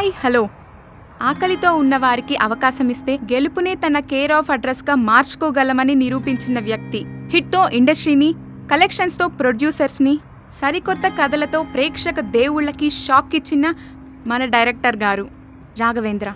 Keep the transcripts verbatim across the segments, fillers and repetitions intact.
Hi hello ఆకలితో ఉన్నవారికి అవకాశం ఇస్తే గెలుపునే తన కేర్ ఆఫ్ అడ్రస్గా మార్చుకోగలమని నిరూపించిన వ్యక్తి. హిట్తో ఇండస్ట్రీని, కలెక్షన్స్తో ప్రొడ్యూసర్స్ని, సరికొత్త కథలతో ప్రేక్షక దేవుళ్ళకి షాక్ ఇచ్చిన మన డైరెక్టర్ గారు Raghavendra.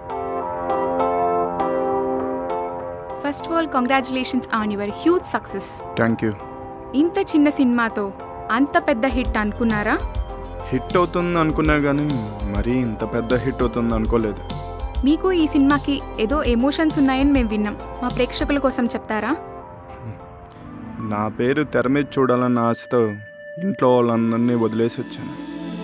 First of all congratulations on your huge success. Thank you. ఇంత చిన్న సినిమాతో అంత పెద్ద హిట్ అనుకున్నారా? హిట్ అవుతుంది అనుకున్నా కానీ మరీ ఇంత పెద్ద హిట్ అవుతుంది అనుకోలేదు. మీకు ఈ సినిమాకి ఏదో ఎమోషన్స్ ఉన్నాయని మేము విన్నాం. మా ప్రేక్షకుల కోసం చెప్తారా? నా పేరు తెర మీద చూడాలన్న ఆశతో ఇంట్లో వాళ్ళందరినీ వదిలేసి వచ్చాను.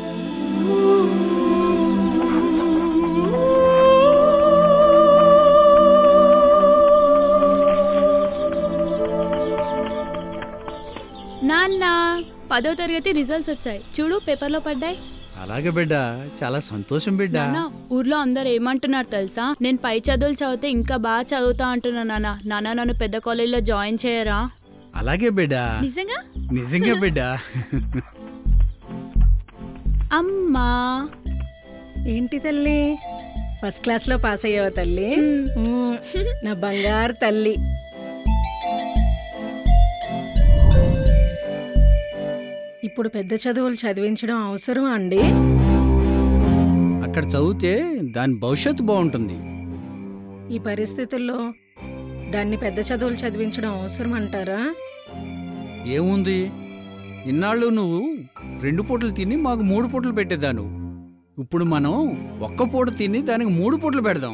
నాన్న పదో తరగతి రిజల్ట్స్ వచ్చాయి చూడు, పేపర్లో పడ్డాయి. అలాగే బిడ్డ, చాలా సంతోషం బిడ్డ. ఊర్లో అందరు ఏమంటున్నారు తెలుసా? నేను పై చదువులు చదివితే ఇంకా బాగా చదువుతా అంటున్నా నాన్న. నాన్న నన్ను పెద్ద కాలేజీలో జాయిన్ చేయరా? అలాగే బిడ్డ. నిజంగా? నిజంగా బిడ్డ. అమ్మా ఏంటి తల్లి, ఫస్ట్ క్లాస్ లో పాస్ అయ్యావా తల్లి? నా బంగారు తల్లి. ఇప్పుడు పెద్ద చదువులు చదివించడం అవసరమా అండి? అక్కడ చదివితే దాని భవిష్యత్తు బాగుంటుంది. ఈ పరిస్థితుల్లో దాన్ని పెద్ద చదువులు చదివించడం అవసరం అంటారా? ఏముంది, ఇన్నాళ్ళు నువ్వు రెండు పూటలు తిని మాకు మూడు పూటలు పెట్టేదాను. ఇప్పుడు మనం ఒక్క పూట తిని దానికి మూడు పూటలు పెడదాం.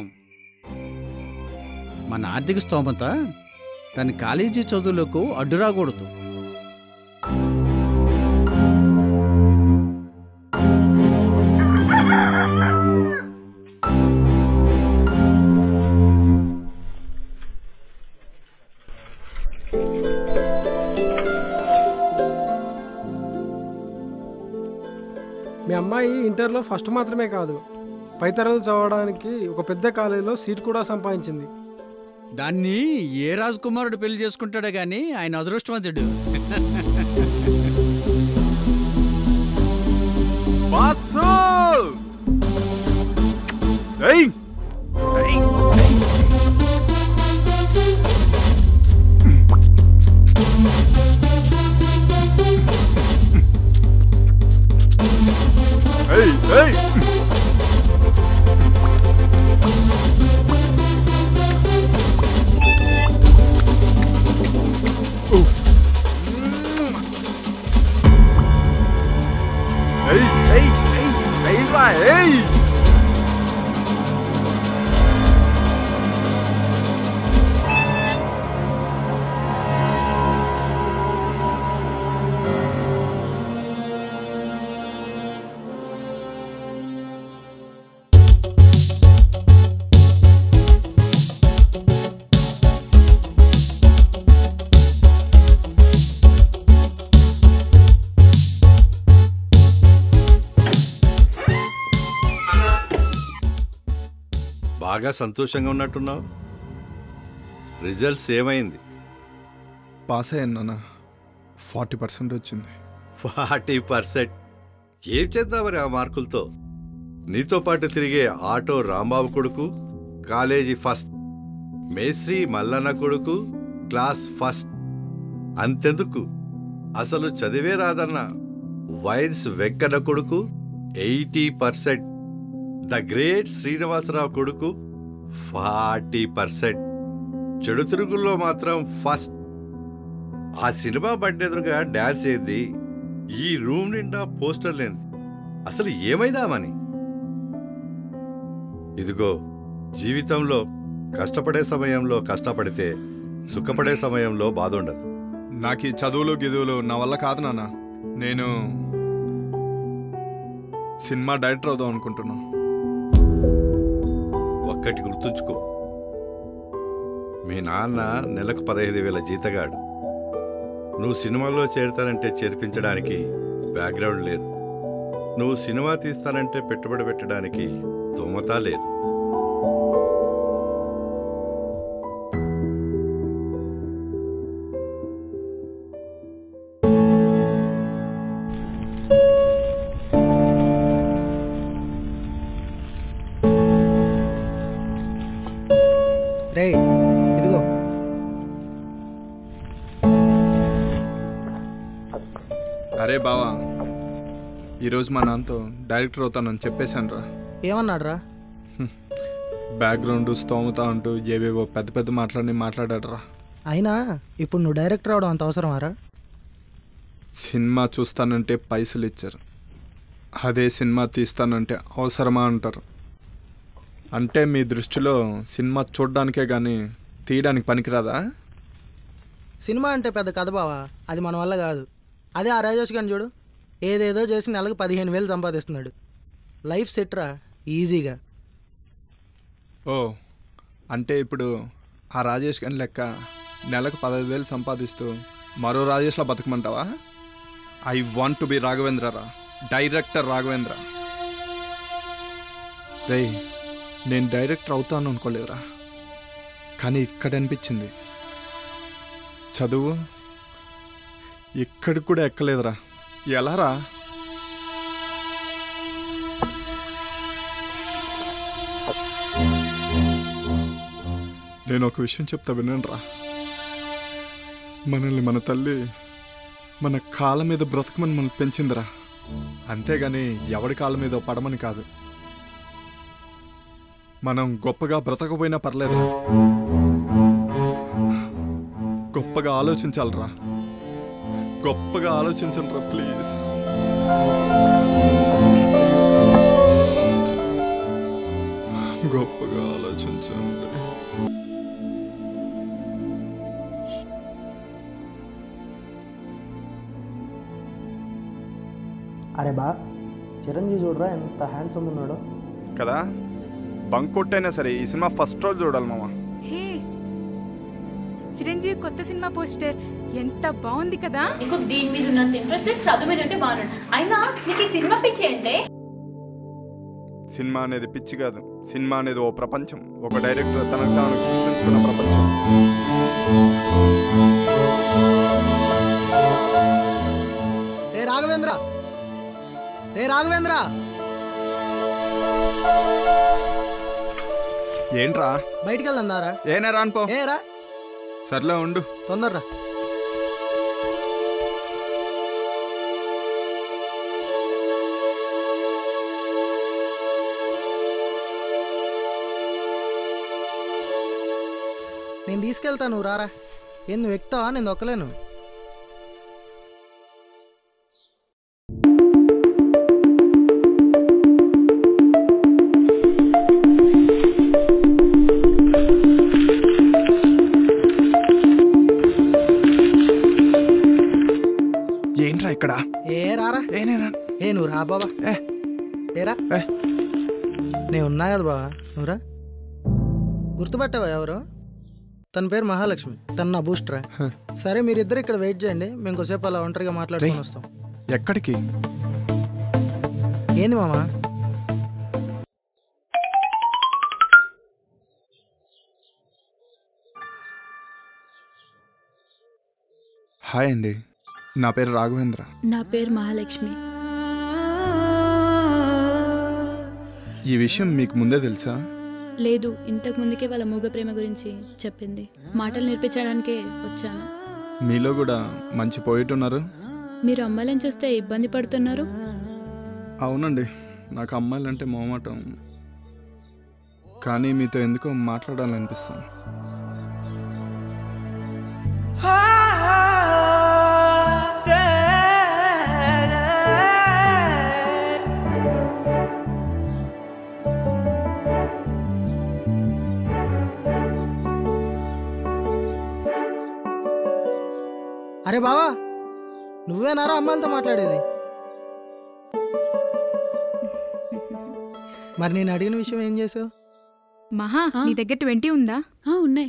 మన ఆర్థిక స్తోమత దాని కాలేజీ చదువులకు అడ్డు రాకూడదు. మీ అమ్మాయి ఇంటర్లో ఫస్ట్ మాత్రమే కాదు, పై తరగతి చదవడానికి ఒక పెద్ద కాలేజీలో సీట్ కూడా సంపాదించింది. దాన్ని ఏ రాజకుమారుడు పెళ్లి చేసుకుంటాడో గాని ఆయన అదృష్టవంతుడు. Hey, hey! Oh. Hey, hey, hey, hey, right, hey! బాగా సంతోషంగా ఉన్నట్టున్నావు. రిజల్ట్స్ ఏమైంది? పాస్ అయ్యాను నాన్న, ఫార్టీ పర్సెంట్ వచ్చింది. ఫార్టీ పర్సెంట్ ఏం చేద్దాం మరి ఆ మార్కులతో? నీతో పాటు తిరిగే ఆటో రాంబాబు కొడుకు కాలేజీ ఫస్ట్, మేశ్రీ మల్లన్న కొడుకు క్లాస్ ఫస్ట్. అంతెందుకు, అసలు చదివే రాదన్న వైన్స్ వెంకన్న కొడుకు eighty percent, the great Srinivasarao కొడుకు ఫార్టీ పర్సెంట్. చెడు తిరుగుల్లో మాత్రం ఫస్ట్. ఆ సినిమా బడ్డెదురుగా డాన్స్ ఏంది, ఈ రూమ్ నిండా పోస్టర్లేంది, అసలు ఏమైదామని? ఇదిగో, జీవితంలో కష్టపడే సమయంలో కష్టపడితే సుఖపడే సమయంలో బాధ ఉండదు. నాకు ఈ చదువులు గిదువులు నా వల్ల కాదు నాన్న. నేను సినిమా డైరెక్టర్ అవుదాం అనుకుంటున్నా. ఒక్కటి గుర్తుంచుకో, మీ నాన్న నెలకు పదహైదు వేల జీతగాడు. నువ్వు సినిమాలో చేరుతానంటే చేర్పించడానికి బ్యాక్గ్రౌండ్ లేదు. నువ్వు సినిమా తీస్తానంటే పెట్టుబడి పెట్టడానికి స్తోమత లేదు. అరే బావా, ఈరోజు మా నాన్నతో డైరెక్టర్ అవుతానని చెప్పేశాను రా. ఏమన్నాడు రా? బ్యాక్గ్రౌండ్ స్తోమత అంటూ ఏవేవో పెద్ద పెద్ద మాట్లాడి మాట్లాడాడు రా. అయినా ఇప్పుడు నువ్వు డైరెక్టర్ అవడం అంత అవసరమారా? సినిమా చూస్తానంటే పైసలు ఇచ్చారు, అదే సినిమా తీస్తానంటే అవసరమా అంటారు. అంటే మీ దృష్టిలో సినిమా చూడడానికే కానీ తీయడానికి పనికిరాదా? సినిమా అంటే పెద్ద కథ బావా, అది మన వల్ల కాదు. అదే ఆ రాజేష్ గారిని చూడు, ఏదేదో చేసి నెలకు పదిహేను వేలు సంపాదిస్తున్నాడు. లైఫ్ సెట్రా ఈజీగా. ఓ అంటే ఇప్పుడు ఆ రాజేష్ గారి లెక్క నెలకు పదహైదు వేలు సంపాదిస్తూ మరో రాజేష్లా బతకమంటావా? I want to be Raghavendra రా, డైరెక్టర్ రాఘవేంద్ర. రే, నేను డైరెక్టర్ అవుతాను అనుకోలేదురా, కానీ ఇక్కడ అనిపించింది చదువు ఇక్కడికి కూడా ఎక్కలేదురా. ఎలా రా? నేను ఒక విషయం చెప్తా వినండి రా. మనల్ని మన తల్లి మన కాళ్ళ మీద బ్రతకమని మనల్ని పెంచిందిరా, అంతేగాని ఎవడి కాళ్ళ మీద పడమని కాదు. మనం గొప్పగా బ్రతకపోయినా పర్లేదు, గొప్పగా ఆలోచించాలరా. గొప్పగా ఆలోచించండి రా ప్లీజ్. గొప్పగా ఆలోచించండి. అరే బా, చిరంజీవి చూడరా ఎంత హ్యాండ్సమ్ ఉన్నాడో కదా. బంక్ కొట్టైనా సరే ఈ సినిమా ఫస్ట్ రోజు చూడాలి మామ. హే, చిరంజీవి కొత్త సినిమా పోస్టర్ ఎంత బాగుంది కదా. నీకు దీని మీద ఉన్నంత ఇంట్రెస్ట్ చదువు మీద ఉంటే బాగున్నాడు. అయినా నీకు ఈ సినిమా పిచ్చి ఏంటే? సినిమా అనేది పిచ్చి కాదు, సినిమా అనేది ఓ ప్రపంచం. ఒక డైరెక్టర్ తనకు తాను సృష్టించుకున్న ప్రపంచం. రే రాఘవేంద్ర, రే రాఘవేంద్ర. ఏంట్రా? బయటికి వెళ్దాందారా? ఏనే రానుపో. ఏరా, సర్లే ఉండు. తొందరరా. నేను తీసుకెళ్తాను, నువ్వు రారా. ఏం నువ్వు ఎక్కుతావా? నేను దొక్కలేను. ఏంట్రా ఇక్కడ? ఏ రారా. ఏ నేనా? ఏ నువ్వు రా బాబా. ఏ ఏరా, నేను ఉన్నా కదా బాబా, నువ్వురా. గుర్తుపట్టావా ఎవరు? తన పేరు మహాలక్ష్మి, తన నా బూస్టరా. సరే మీరిద్దరు ఇక్కడ వెయిట్ చేయండి, మేము కొద్దిసేపు అలా ఒంటరిగా మాట్లాడుకొని వస్తాం. ఎక్కడికి? ఏంది మామా? హాయ్ అండి, నా పేరు రాఘవేంద్ర. నా పేరు మహాలక్ష్మి. ఈ విషయం మీకు ముందే తెలుసా? లేదు, ఇంతకు ముందుకే వాళ్ళ మూగ ప్రేమ గురించి చెప్పింది. మాటలు నేర్పించడానికే వచ్చాను. మీలో కూడా మంచి పోయిట్ ఉన్నారు. మీరు అమ్మాయిలను చూస్తే ఇబ్బంది పడుతున్నారు. అవునండి, నాకు అమ్మాయిలంటే మొహమాటం, కానీ మీతో ఎందుకో మాట్లాడాలనిపిస్తాను. అరే బావా, నువ్వేనారా అమ్మాయిలతో మాట్లాడేది? మరి నేను అడిగిన విషయం ఏం చేసావు? మహా, నీ దగ్గర ట్వంటీ ఉందా? ఉన్నాయి.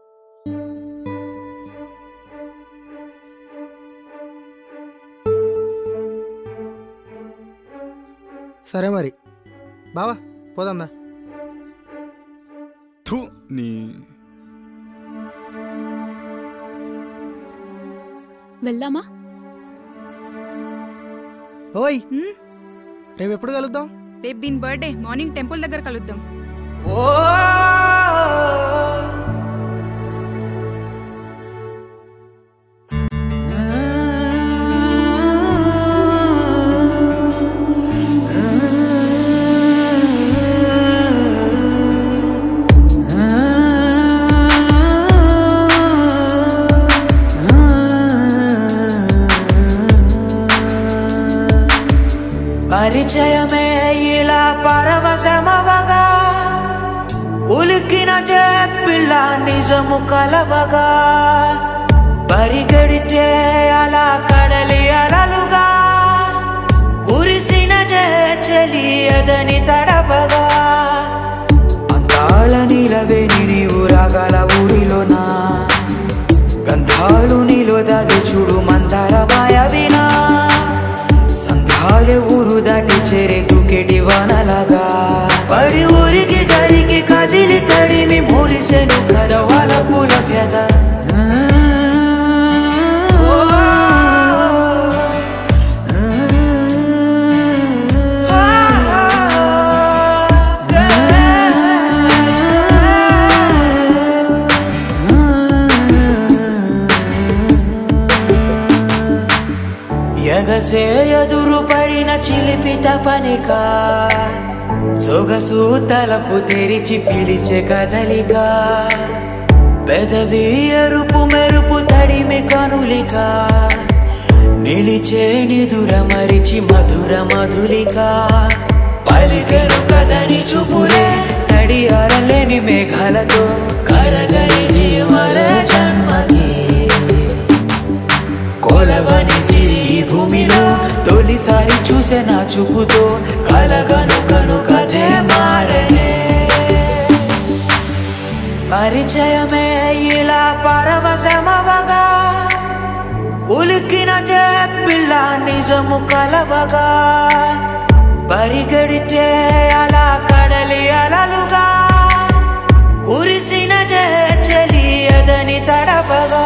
సరే మరి బావా, పోదాందా? థూ నీ. వెళ్దామా? ఓయ్, రేపు ఎప్పుడు కలుద్దాం? రేపు దీని బర్త్డే, మార్నింగ్ టెంపుల్ దగ్గర కలుద్దాం. పరిచయమే ఇలా పరవశమవగా ఉలికిన పిల్ల నిజము కలవగా పరిగెడితే అలా కడలి అలలుగా కురిసిన చెలి ఎదని తడపగా అందాల నీలవేని నీవు రాగల ఊరిలోనా గంధాలు నీలో దాగి చూడు మందార మాయవినా సంధ్యాలే ఊరు దాటి చేరే దుకెటి వానలాగా పడి ఊరికి జరిగి కదిలి తడిమి మురిసెను కదవాల పూల వ్యధ ఎగసే ఎదురు పడిన చిలిపి తపనిక సొగసు తలపు తెరిచి పిలిచే కదలిక పెదవి ఎరుపు మెరుపు తడిమి కనులిక నిలిచే నిదుర మరిచి మధుర మధులిక పలికెను కదని చూపులే తడి అరలేని మేఘాలతో కరగని జీవన జన్మకి కొలవని సిరి భూమిలో తొలిసారి చూసే నా చూపుతో కలగను కను కథే మారనే పరిచయమే ఇలా పరవశమవగా ఉలికిన పిల్ల నిజము కలవగా పరిగెడితే అలా కడలి అలలుగా కురిసిన చెలి ఎదని తడపగా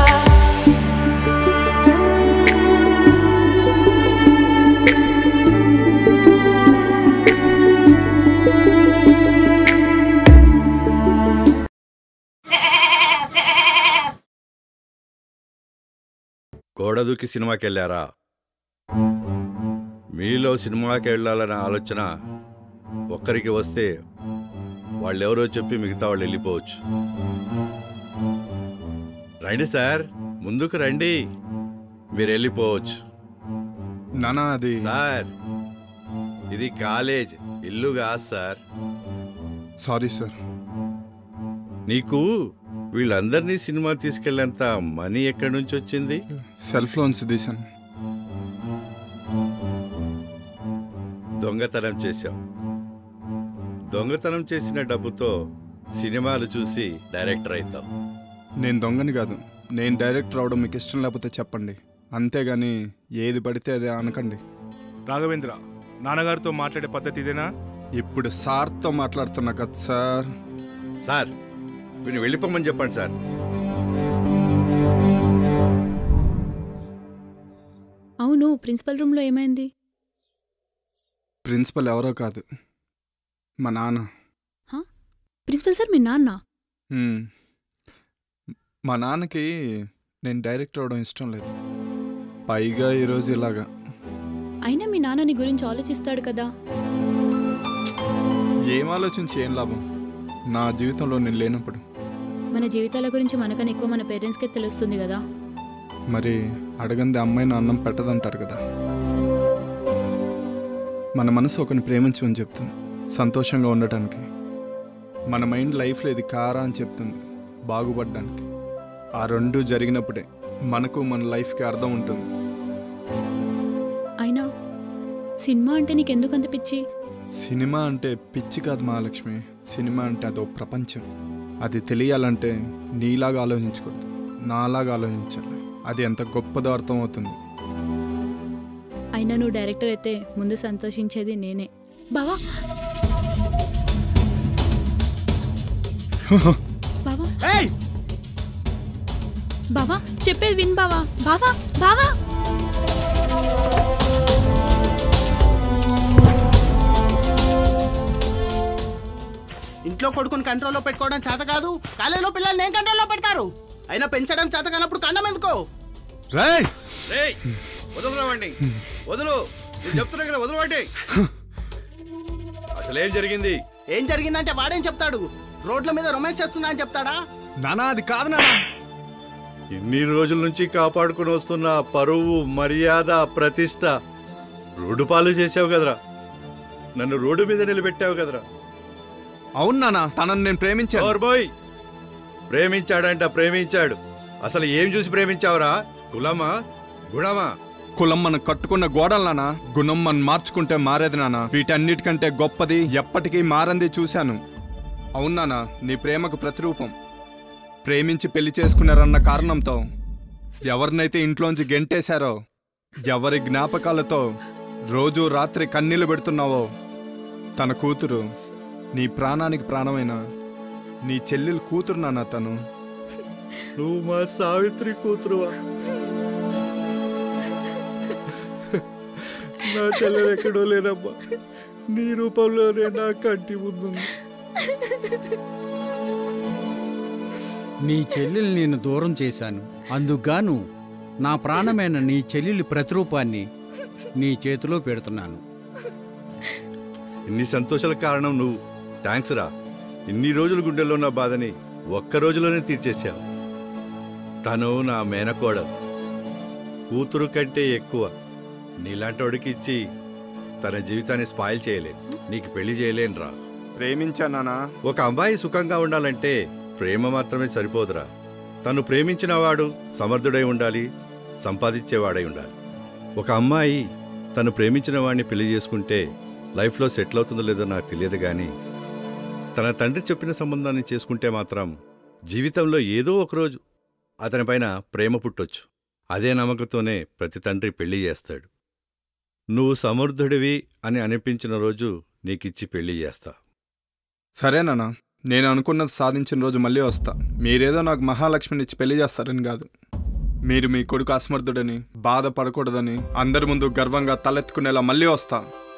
గోడదూకి సినిమాకి వెళ్ళారా? మీలో సినిమాకి వెళ్ళాలనే ఆలోచన ఒక్కరికి వస్తే వాళ్ళెవరో చెప్పి మిగతా వాళ్ళు వెళ్ళిపోవచ్చు. రండి సార్, ముందుకు రండి, మీరు వెళ్ళిపోవచ్చు. నానా అది సార్, ఇది కాలేజ్, ఇల్లు కాదు సార్. Sorry sir. నీకు వీళ్ళందరినీ సినిమా తీసుకెళ్ళేంత మనీ ఎక్కడి నుంచి వచ్చింది? సెల్ఫ్ లోన్స్ తీశాను. దొంగతనం చేశావు. దొంగతనం చేసిన డబ్బుతో సినిమాలు చూసి డైరెక్టర్ అవుతావు. నేను దొంగని కాదు. నేను డైరెక్టర్ అవడం మీకు ఇష్టం లేకపోతే చెప్పండి, అంతేగాని ఏది పడితే అదే అనకండి. రాఘవేంద్ర, నాన్నగారితో మాట్లాడే పద్ధతి ఇదేనా? ఇప్పుడు సార్తో మాట్లాడుతున్నా కదా సార్. సార్, వీడిని వెళ్ళిపోమని చెప్పండి సార్. అవును, ప్రిన్సిపల్ రూమ్లో ఏమైంది? ప్రిన్సిపల్ ఎవరో కాదు, మా నాన్న. ప్రిన్సిపల్ సార్ మీ నాన్న? మా నాన్నకి నేను డైరెక్టర్ అవడం ఇష్టం లేదు. పైగా ఈరోజు ఇలాగా. అయినా మీ నాన్న నీ గురించి ఆలోచిస్తాడు కదా. ఏం ఆలోచించి ఏం లాభం నా జీవితంలో నేను లేనప్పుడు? మన జీవితాల గురించి మనకన్నా ఎక్కువ మన పేరెంట్స్కే తెలుస్తుంది కదా. మరి అడగంది అమ్మాయిని అన్నం పెట్టదంటారు కదా. మన మనసు ఒకరిని ప్రేమించమని చెప్తుంది, సంతోషంగా ఉండటానికి. మన మైండ్ లైఫ్లో ఇది కారా అని చెప్తుంది, బాగుపడడానికి. ఆ రెండు జరిగినప్పుడే మనకు మన లైఫ్కి అర్థం ఉంటుంది. అయినా సినిమా అంటే నీకెందుకు అంత పిచ్చి? సినిమా అంటే పిచ్చి కాదు మహాలక్ష్మి. సినిమా అంటే అదో ప్రపంచం. అది తెలియాలంటే నీలాగా ఆలోచించకూడదు, నాలాగా ఆలోచించాలి. అది ఎంత గొప్పదో అర్థం అవుతుంది. అయినా నువ్వు డైరెక్టర్ అయితే ముందు సంతోషించేది నేనే. బావా బావా బావా చెప్పేది విన్ బావా. బావా బావా ఇంట్లో కొడుకుని కంట్రోల్లో పెట్టుకోవడం చేత కాదు, కాలేజీలో పిల్లల్ని ఏం కంట్రోల్లో పెడతారు? అయినా పెంచడం చేత కానప్పుడు కండం ఎందుకో? వదలరావండి, వదులు, నేను చెప్తున్నా కదా, వదలవాడి. అసలేం జరిగింది? ఏం జరిగిందంటే వాడేం చెప్తాడు? రోడ్ల మీద రొమాన్స్ చేస్తున్నా అని చెప్తాడా? నానా అది కాదు నానా. ఎన్ని రోజుల నుంచి కాపాడుకుని వస్తున్న పరువు, మర్యాద, ప్రతిష్ట రోడ్డు పాలు చేసావు కదరా, నన్ను రోడ్డు మీద నిలబెట్టావు కదరా. అవును నాన్న, తనని నేను ప్రేమించాను. బాయ్ ప్రేమించాడంట, ప్రేమించాడు. అసలు ఏం చూసి ప్రేమించావురా? కులమా గుణమా? కులం మనం కట్టుకున్న గోడలు నాన్న, గుణం మనం మార్చుకుంటే మారేది నాన్న. వీటన్నిటికంటే గొప్పది ఎప్పటికీ మారంది చూశాను. అవును నాన్న, నీ ప్రేమకు ప్రతిరూపం. ప్రేమించి పెళ్లి చేసుకున్నారన్న కారణంతో ఎవరినైతే ఇంట్లోంచి గెంటేశారో, ఎవరి జ్ఞాపకాలతో రోజు రాత్రి కన్నీళ్లు పెడుతున్నావో, తన కూతురు, నీ ప్రాణానికి ప్రాణమైన నీ చెల్లెలు కూతురు నాన్న తను. నువ్వు మా సావిత్రి కూతురువా? నా చెల్లెలు ఎక్కడో లేదమ్మా, నీ రూపంలోనే నా కంటి ముందు. నీ చెల్లెలు నేను దూరం చేశాను, అందుకుగాను నా ప్రాణమైన నీ చెల్లెలి ప్రతిరూపాన్ని నీ చేతిలో పెడుతున్నాను. ఇన్ని సంతోషాల కారణం నువ్వు. థ్యాంక్స్ రా. ఇన్ని రోజుల గుండెల్లో నా బాధని ఒక్క రోజులోనే తీర్చేశావు. తను నా మేనకోడలు, కూతురు కంటే ఎక్కువ. నీలాంటి వాడికి ఇచ్చి తన జీవితాన్ని స్పాయిల్ చేయలేను, నీకు పెళ్లి చేయలేను రా. ప్రేమించానా? ఒక అమ్మాయి సుఖంగా ఉండాలంటే ప్రేమ మాత్రమే సరిపోదురా. తను ప్రేమించిన వాడు సమర్థుడై ఉండాలి, సంపాదించేవాడై ఉండాలి. ఒక అమ్మాయి తను ప్రేమించిన వాడిని పెళ్లి చేసుకుంటే లైఫ్లో సెటిల్ అవుతుందో లేదో నాకు తెలియదు, కానీ తన తండ్రి చెప్పిన సంబంధాన్ని చేసుకుంటే మాత్రం జీవితంలో ఏదో ఒకరోజు అతనిపైన ప్రేమ పుట్టొచ్చు. అదే నమ్మకంతోనే ప్రతి తండ్రి పెళ్లి చేస్తాడు. నువ్వు సమర్థుడివి అని అనిపించిన రోజు నీకిచ్చి పెళ్లి చేస్తా. సరేనా, నేను అనుకున్నది సాధించిన రోజు మళ్ళీ వస్తా. మీరేదో నాకు మహాలక్ష్మినిచ్చి పెళ్లి చేస్తారని కాదు, మీరు మీ కొడుకు అసమర్థుడని బాధపడకూడదని అందరి ముందు గర్వంగా తలెత్తుకునేలా మళ్ళీ వస్తా.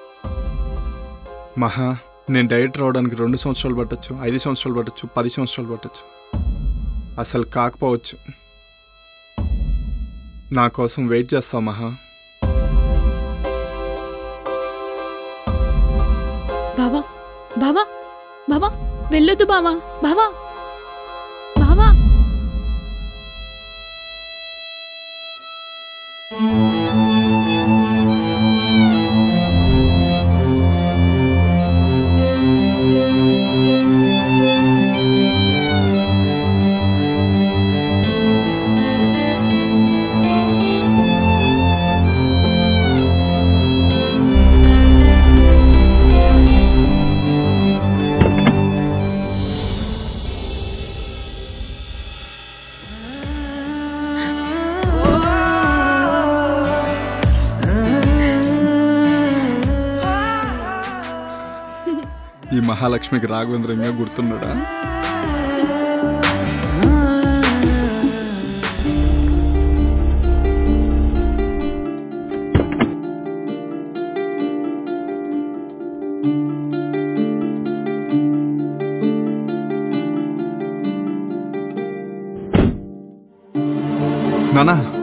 మహా, నేను డైరెక్టర్ అవడానికి రెండు సంవత్సరాలు పట్టచ్చు, ఐదు సంవత్సరాలు పట్టచ్చు, పది సంవత్సరాలు పట్టచ్చు, అసలు కాకపోవచ్చు. నా కోసం వెయిట్ చేస్తావు మహా. బావా బావా బావా వెళ్ళొద్దు బావా. బావా బావా ఈ మహాలక్ష్మికి రాఘవేంద్రంగా గుర్తున్నాడా? నానా